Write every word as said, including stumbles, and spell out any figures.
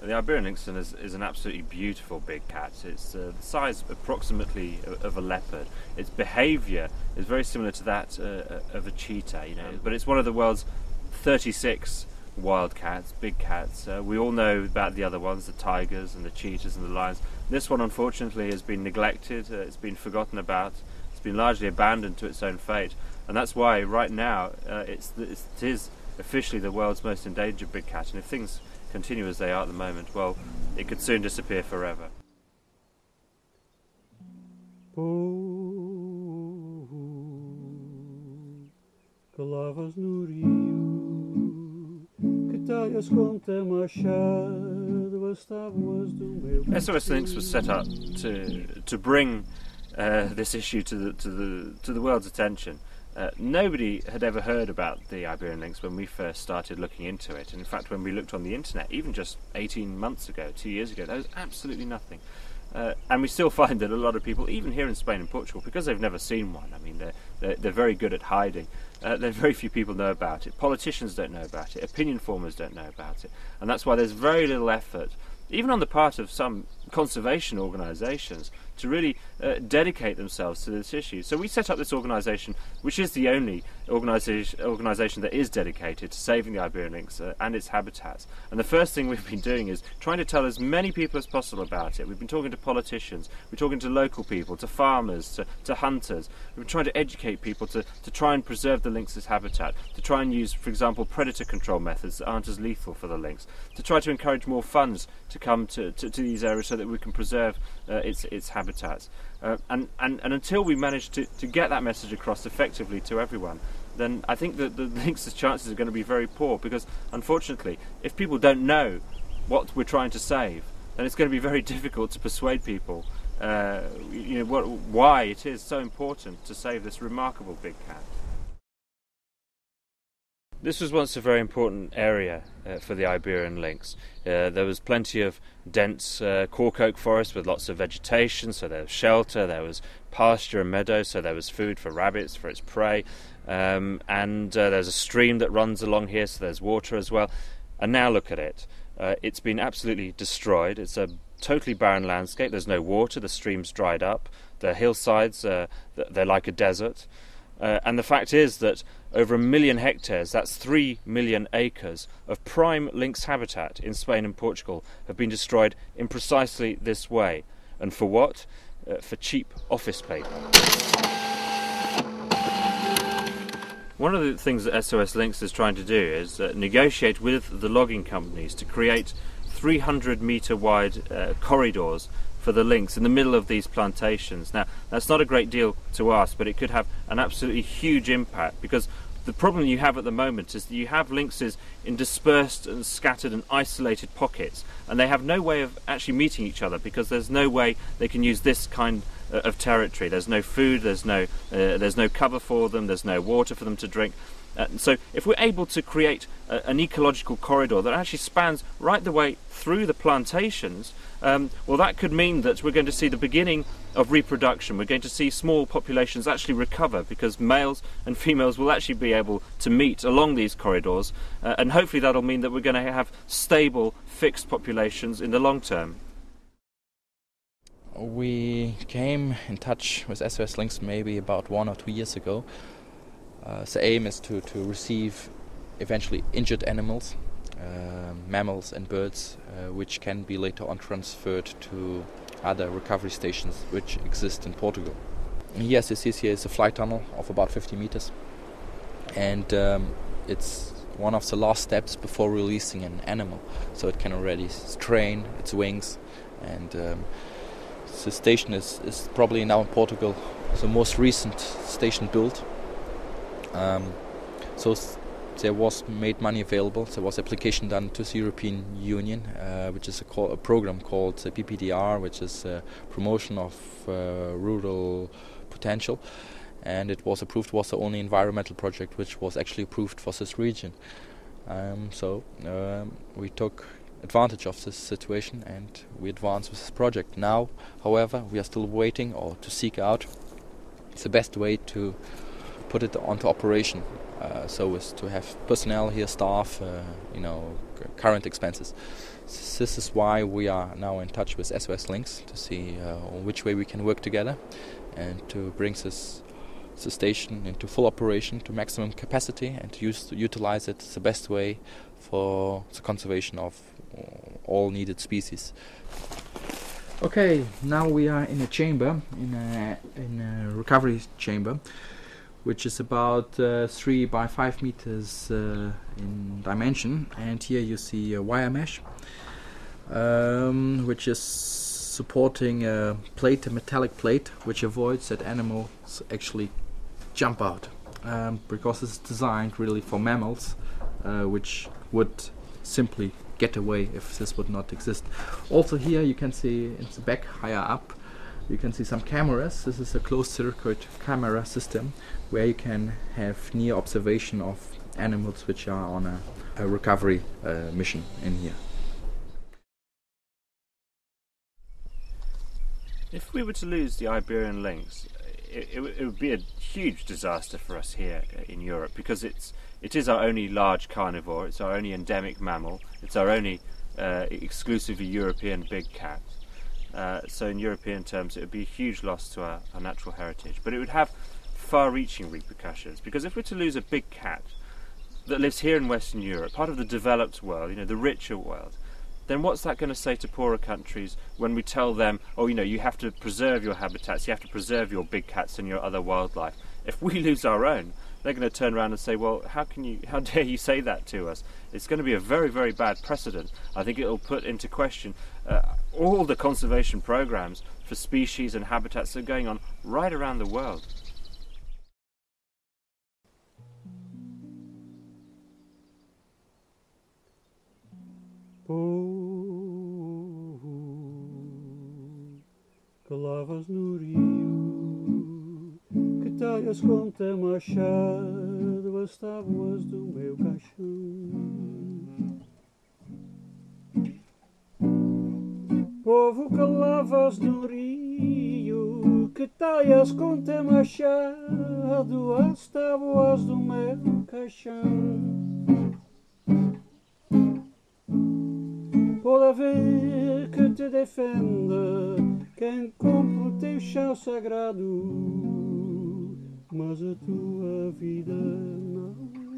The Iberian lynx is, is an absolutely beautiful big cat. It's uh, the size approximately of, of a leopard. Its behaviour is very similar to that uh, of a cheetah, you know. But it's one of the world's thirty-six wild cats, big cats. Uh, we all know about the other ones, the tigers and the cheetahs and the lions. This one, unfortunately, has been neglected. Uh, it's been forgotten about. It's been largely abandoned to its own fate, and that's why right now uh, it's, it's it is officially the world's most endangered big cat. And if things continue as they are at the moment, well, it could soon disappear forever. Calavas no rio, que talhas conta machado, as tábuas do meu. S O S Lynx was set up to to bring uh, this issue to the to the to the world's attention. Uh, nobody had ever heard about the Iberian lynx when we first started looking into it. And in fact, when we looked on the internet, even just eighteen months ago, two years ago, there was absolutely nothing. Uh, and we still find that a lot of people, even here in Spain and Portugal, because they've never seen one, I mean, they're, they're, they're very good at hiding. Uh, there very few people know about it. Politicians don't know about it. Opinion formers don't know about it. And that's why there's very little effort, even on the part of some conservation organisations, to really uh, dedicate themselves to this issue. So we set up this organisation, which is the only organisation organisation that is dedicated to saving the Iberian lynx uh, and its habitats. And the first thing we've been doing is trying to tell as many people as possible about it. We've been talking to politicians, we're talking to local people, to farmers, to, to hunters. We've been trying to educate people to, to try and preserve the lynx's habitat, to try and use, for example, predator control methods that aren't as lethal for the lynx, to try to encourage more funds to come to, to, to these areas so that we can preserve uh, its, its habitats. Uh, and, and, and until we manage to, to get that message across effectively to everyone, then I think that the lynx's chances are going to be very poor, because unfortunately, if people don't know what we're trying to save, then it's going to be very difficult to persuade people uh, you know, what, why it is so important to save this remarkable big cat. This was once a very important area uh, for the Iberian lynx. Uh, there was plenty of dense uh, cork oak forest with lots of vegetation, so there was shelter, there was pasture and meadow, so there was food for rabbits, for its prey, um, and uh, there's a stream that runs along here, so there's water as well. And now look at it. Uh, it's been absolutely destroyed. It's a totally barren landscape. There's no water, the stream's dried up, the hillsides, uh, they're like a desert. Uh, and the fact is that over a million hectares, that's three million acres of prime lynx habitat in Spain and Portugal have been destroyed in precisely this way. And for what? Uh, for cheap office paper. One of the things that S O S Lynx is trying to do is uh, negotiate with the logging companies to create three hundred metre wide uh, corridors for the lynx in the middle of these plantations. Now, that's not a great deal to ask, but it could have an absolutely huge impact, because the problem you have at the moment is that you have lynxes in dispersed and scattered and isolated pockets, and they have no way of actually meeting each other, because there's no way they can use this kind of territory. There's no food, there's no, uh, there's no cover for them, there's no water for them to drink. Uh, so if we're able to create a, an ecological corridor that actually spans right the way through the plantations, um, well, that could mean that we're going to see the beginning of reproduction. We're going to see small populations actually recover, because males and females will actually be able to meet along these corridors, uh, and hopefully that'll mean that we're going to have stable, fixed populations in the long term. We came in touch with S O S Lynx maybe about one or two years ago. Uh, the aim is to, to receive eventually injured animals, uh, mammals and birds, uh, which can be later on transferred to other recovery stations which exist in Portugal. Here, as you see here, is a flight tunnel of about fifty meters, and um, it's one of the last steps before releasing an animal, so it can already strain its wings. And um, the station is, is probably now in Portugal the most recent station built. Um, so s- there was made money available. There was application done to the European Union, uh, which is a, call, a program called uh, P P D R, which is uh, promotion of uh, rural potential, and it was approved. Was the only environmental project which was actually approved for this region. Um, so um, we took advantage of this situation and we advanced with this project. Now, however, we are still waiting or to seek out the best way to put it onto operation. uh, so as to have personnel here, staff, uh, you know, c- current expenses. S- This is why we are now in touch with S O S Links to see uh, which way we can work together and to bring this, the station into full operation to maximum capacity and to use to utilize it the best way for the conservation of all needed species. Okay, now we are in a chamber, in a, in a recovery chamber, which is about uh, three by five meters uh, in dimension, and here you see a wire mesh, um, which is supporting a plate, a metallic plate, which avoids that animals actually jump out, um, because it's designed really for mammals, uh, which would simply get away if this would not exist. Also here you can see in the back, higher up, you can see some cameras. This is a closed circuit camera system where you can have near observation of animals which are on a, a recovery uh, mission in here. If we were to lose the Iberian lynx, it, it, it would be a huge disaster for us here in Europe, because it's it is our only large carnivore, it's our only endemic mammal, it's our only uh, exclusively European big cat. Uh, so in European terms it would be a huge loss to our, our natural heritage, but it would have far-reaching repercussions, because if we're to lose a big cat that lives here in Western Europe, part of the developed world, you know, the richer world, then what's that going to say to poorer countries when we tell them, oh, you know, you have to preserve your habitats, you have to preserve your big cats and your other wildlife. If we lose our own, they're going to turn around and say, well, how can you, how dare you say that to us? It's going to be a very, very bad precedent. I think it'll put into question uh, all the conservation programs for species and habitats that are going on right around the world. Povo que lavas no rio, que talhas com teu machado as tábuas do meu caixão. Povo que lavas no rio, que talhas com teu machado as tábuas do meu caixão. Pode haver que te defenda quem compra o teu chão sagrado, mas a tua vida não.